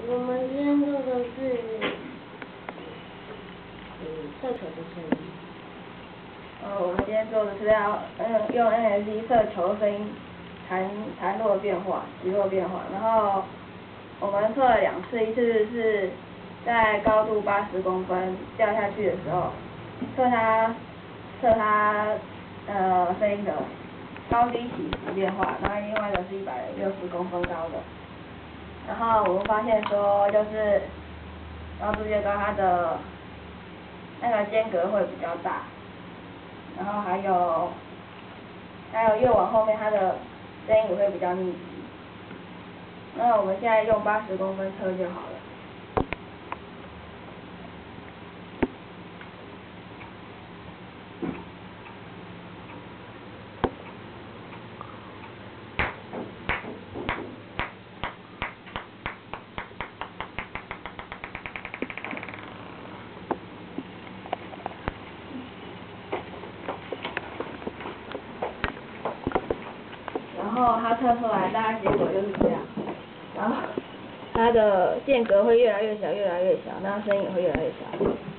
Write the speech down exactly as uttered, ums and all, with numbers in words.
我们今天做的是，嗯，射球的声音。 呃，我们今天做的是要嗯用 N S D 射球的声音弹弹落变化、击落变化，然后我们测了两次，一次是在高度八十公分掉下去的时候，测它测它呃声音的高低起伏变化，然后另外的是一百六十公分高的。然后我们发现说，就是高度越高，它的那个间隔会比较大，然后还有还有越往后面，它的声音也会比较密集。那我们现在用八十公分测就好了。然后它测出来大概结果就是这样，然后它的间隔会越来越小，越来越小，那声音也会越来越小。